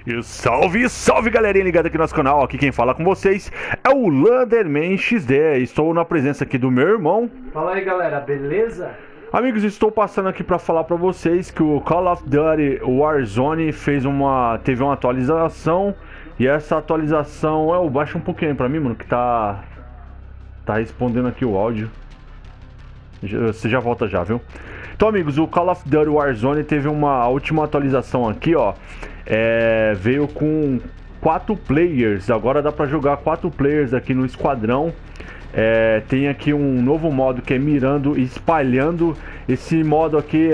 E salve, salve galerinha ligada aqui no nosso canal. Aqui quem fala com vocês é o Landerman XD. Estou na presença aqui do meu irmão. Fala aí galera, beleza? Amigos, estou passando aqui para falar para vocês que o Call of Duty Warzone teve uma atualização. E essa atualização, baixa um pouquinho para mim, mano, que tá respondendo aqui o áudio. Você já volta já, viu? Então, amigos, o Call of Duty Warzone teve a última atualização aqui, ó. Veio com 4 players. Agora dá pra jogar 4 players aqui no esquadrão. Tem aqui um novo modo que é mirando e espalhando. Esse modo aqui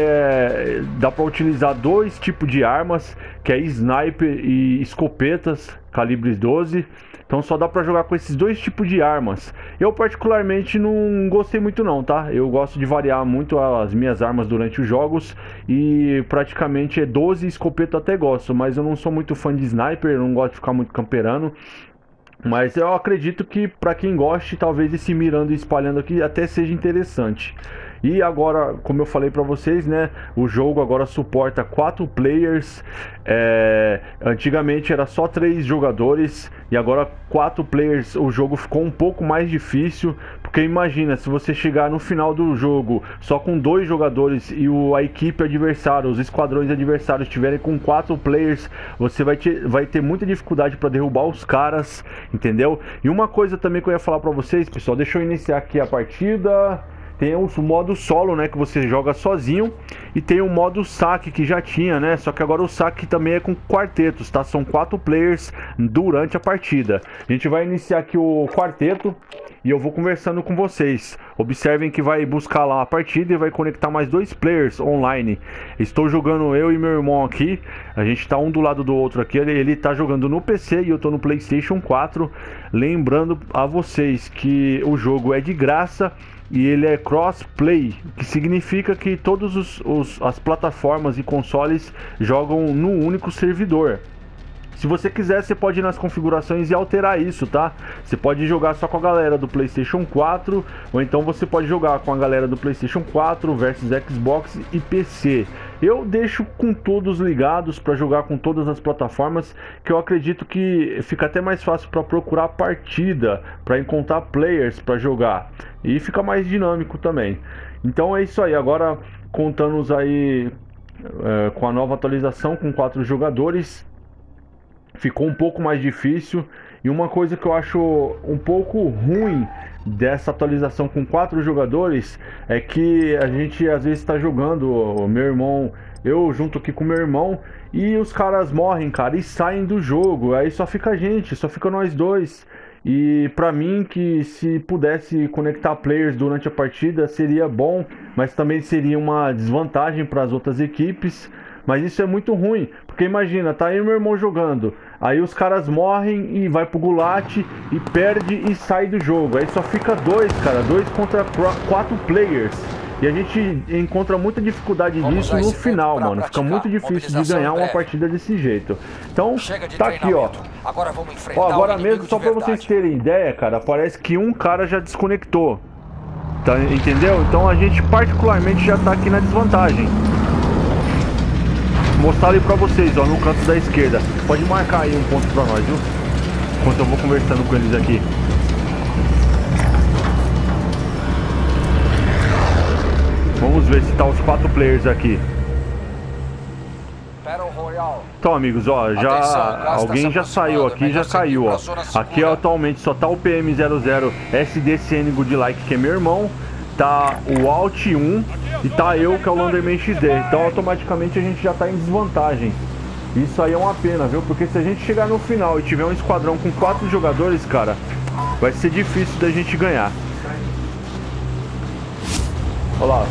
dá pra utilizar 2 tipos de armas, que é sniper e escopetas calibres 12. Então só dá pra jogar com esses 2 tipos de armas. Eu particularmente não gostei muito não, tá? Eu gosto de variar muito as minhas armas durante os jogos. E praticamente 12 escopeta até gosto. Mas eu não sou muito fã de sniper, eu não gosto de ficar muito camperando. Mas eu acredito que pra quem goste, talvez esse mirando e espalhando aqui até seja interessante. E agora, como eu falei pra vocês, né, o jogo agora suporta 4 players. Antigamente era só 3 jogadores e agora 4 players. O jogo ficou um pouco mais difícil, porque imagina, se você chegar no final do jogo só com 2 jogadores e a equipe adversária, os esquadrões adversários estiverem com 4 players, você vai ter muita dificuldade para derrubar os caras, entendeu? E uma coisa também que eu ia falar pra vocês, pessoal, deixa eu iniciar aqui a partida. Tem o modo solo, né, que você joga sozinho, e tem o modo saque que já tinha, né, só que agora o saque também é com quartetos, tá? São 4 players durante a partida. A gente vai iniciar aqui o quarteto e eu vou conversando com vocês. Observem que vai buscar lá a partida e vai conectar mais 2 players online. Estou jogando eu e meu irmão aqui. A gente tá um do lado do outro aqui. Ele tá jogando no PC e eu tô no PlayStation 4. Lembrando a vocês que o jogo é de graça e ele é crossplay, que significa que todas as plataformas e consoles jogam no único servidor. Se você quiser, você pode ir nas configurações e alterar isso, tá? Você pode jogar só com a galera do PlayStation 4, ou então você pode jogar com a galera do PlayStation 4 versus Xbox e PC. Eu deixo com todos ligados para jogar com todas as plataformas, que eu acredito que fica até mais fácil para procurar partida, para encontrar players para jogar, e fica mais dinâmico também. Então é isso aí. Agora contamos aí com a nova atualização com 4 jogadores. Ficou um pouco mais difícil. E uma coisa que eu acho um pouco ruim dessa atualização com 4 jogadores é que a gente às vezes está jogando, o meu irmão, eu junto aqui com meu irmão, e os caras morrem, cara, e saem do jogo. Aí só fica a gente, só fica nós dois. E pra mim, que se pudesse conectar players durante a partida seria bom, mas também seria uma desvantagem para as outras equipes. Mas isso é muito ruim, porque imagina, tá aí meu irmão jogando, aí os caras morrem e vai pro gulat e perde e sai do jogo. Aí só fica 2, cara, 2 contra 4 players. E a gente encontra muita dificuldade nisso no final, mano. Fica muito difícil de ganhar uma partida desse jeito. Então, tá aqui, ó. Agora mesmo, só pra vocês terem ideia, cara, parece que um cara já desconectou. Tá, entendeu? Então a gente particularmente já tá aqui na desvantagem. Mostrar ali pra vocês, ó, no canto da esquerda. Pode marcar aí um ponto pra nós, viu? Enquanto eu vou conversando com eles aqui. Vamos ver se tá os 4 players aqui. Então, amigos, ó, alguém já saiu aqui, já caiu, ó. Aqui atualmente só tá o PM00 SDCN Good Like, que é meu irmão. Tá o Alt 1 e tá eu, que é o Landerman XD. Então automaticamente a gente já tá em desvantagem. Isso aí é uma pena, viu? Porque se a gente chegar no final e tiver um esquadrão com 4 jogadores, cara, vai ser difícil da gente ganhar. Olha lá.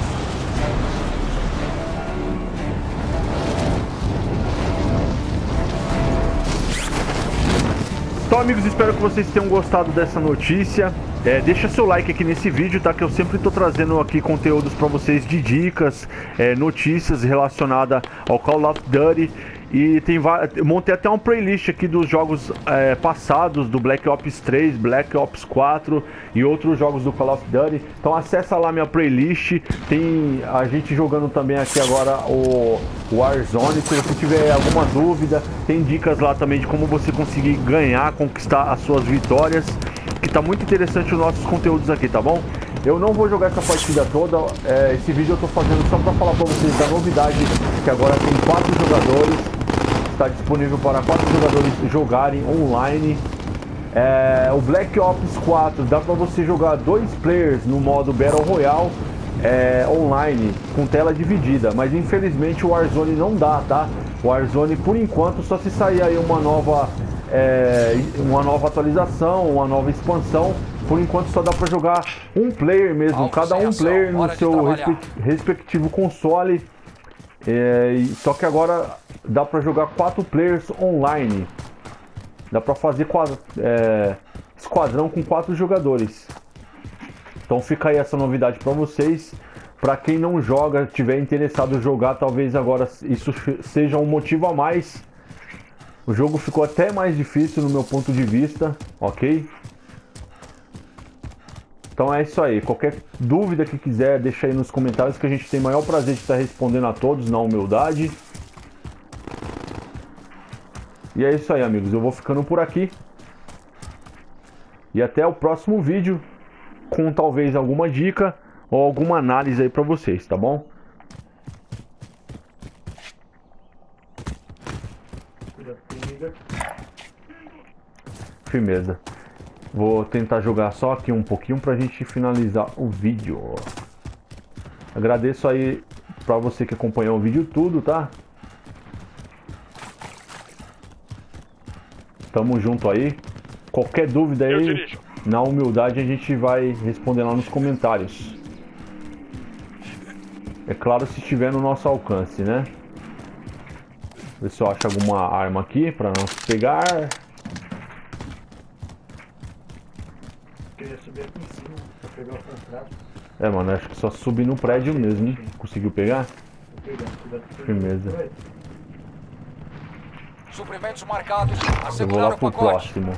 Então, amigos, espero que vocês tenham gostado dessa notícia. Deixa seu like aqui nesse vídeo, tá? Que eu sempre tô trazendo aqui conteúdos pra vocês de dicas, notícias relacionadas ao Call of Duty. E eu montei até uma playlist aqui dos jogos passados, do Black Ops 3, Black Ops 4 e outros jogos do Call of Duty. Então acessa lá minha playlist, tem a gente jogando também aqui agora o Warzone. Se você tiver alguma dúvida, tem dicas lá também de como você conseguir ganhar, conquistar as suas vitórias, que tá muito interessante os nossos conteúdos aqui, tá bom? Eu não vou jogar essa partida toda, esse vídeo eu tô fazendo só pra falar pra vocês da novidade, que agora tem 4 jogadores. Está disponível para 4 jogadores jogarem online. O Black Ops 4 dá para você jogar 2 players no modo Battle Royale online, com tela dividida, mas infelizmente o Warzone não dá, tá? O Warzone por enquanto só se sair aí uma nova atualização, uma nova expansão. Por enquanto só dá para jogar um player mesmo, cada um player no seu respectivo console. Só que agora dá pra jogar 4 players online. Dá pra fazer esquadrão com 4 jogadores. Então fica aí essa novidade pra vocês. Pra quem não joga, tiver interessado em jogar, talvez agora isso seja um motivo a mais. O jogo ficou até mais difícil no meu ponto de vista, ok? Então é isso aí, qualquer dúvida que quiser, deixa aí nos comentários que a gente tem o maior prazer de estar respondendo a todos na humildade. E é isso aí, amigos, eu vou ficando por aqui. E até o próximo vídeo, com talvez alguma dica ou alguma análise aí pra vocês, tá bom? Firmeza. Vou tentar jogar só aqui um pouquinho pra gente finalizar o vídeo. Agradeço aí pra você que acompanhou o vídeo tudo, tá? Tamo junto aí. Qualquer dúvida aí, na humildade a gente vai responder lá nos comentários. É claro, se estiver no nosso alcance, né? Ver se eu acho alguma arma aqui pra não se pegar. Queria subir aqui em cima pra pegar o contrato. Mano, acho que só subir no prédio mesmo, hein? Conseguiu pegar? Vou pegar, cuidado. Firmeza. Suprimentos marcados. Eu vou lá pro próximo.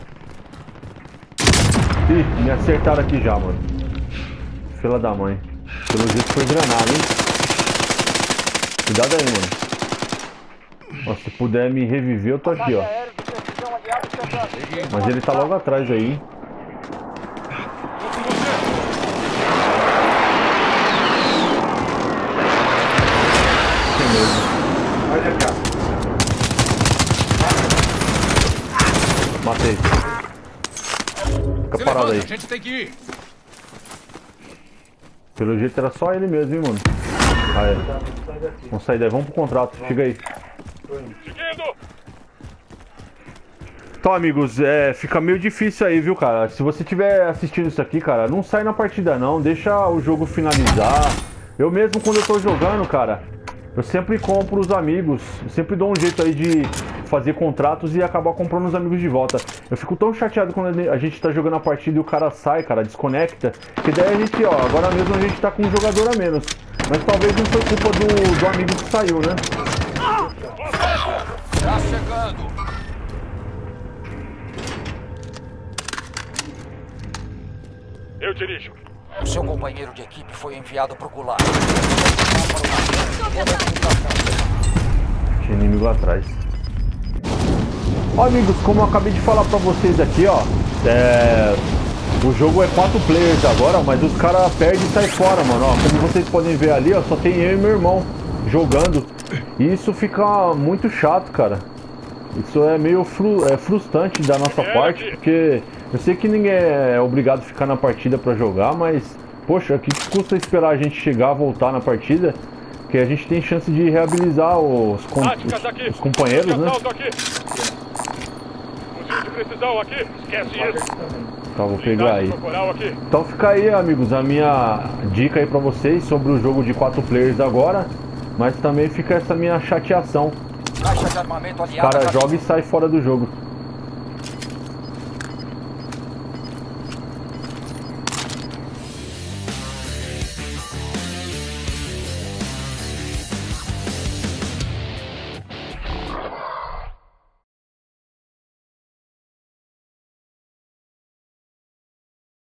Ih, me acertaram aqui já, mano. Fila da mãe. Pelo jeito foi granada, hein? Cuidado aí, mano. Ó, se puder me reviver, eu tô aqui, ó. Mas ele tá logo atrás aí, hein? Olha cá. Matei. Fica parado aí. A gente tem que ir. Pelo jeito era só ele mesmo, hein, mano. Vamos sair daí, vamos pro contrato. Chega aí. Então, amigos, fica meio difícil aí, viu, cara? Se você estiver assistindo isso aqui, cara, não sai na partida não, deixa o jogo finalizar. Eu mesmo, quando eu tô jogando, cara, eu sempre compro os amigos, eu sempre dou um jeito aí de fazer contratos e acabar comprando os amigos de volta. Eu fico tão chateado quando a gente tá jogando a partida e o cara sai, cara, desconecta, que daí a gente, ó, agora mesmo a gente tá com um jogador a menos. Mas talvez não foi culpa do amigo que saiu, né? Tá chegando. Eu dirijo. O seu companheiro de equipe foi enviado pro gulag. Tinha inimigo atrás. Ó, amigos, como eu acabei de falar pra vocês aqui, ó, o jogo é 4 players agora, mas os caras perdem e saem fora, mano. Ó, como vocês podem ver ali, ó, só tem eu e meu irmão jogando. E isso fica muito chato, cara. Isso é meio frustrante da nossa parte, porque eu sei que ninguém é obrigado a ficar na partida pra jogar, mas, poxa, o que custa esperar a gente chegar, voltar na partida, que a gente tem chance de reabilitar os companheiros, né? De precisão aqui, esquece isso. Tá, vou pegar aí. Então fica aí, amigos, a minha dica aí pra vocês sobre o jogo de 4 players agora, mas também fica essa minha chateação. Caixa de armamento aliada. Cara, joga e sai fora do jogo.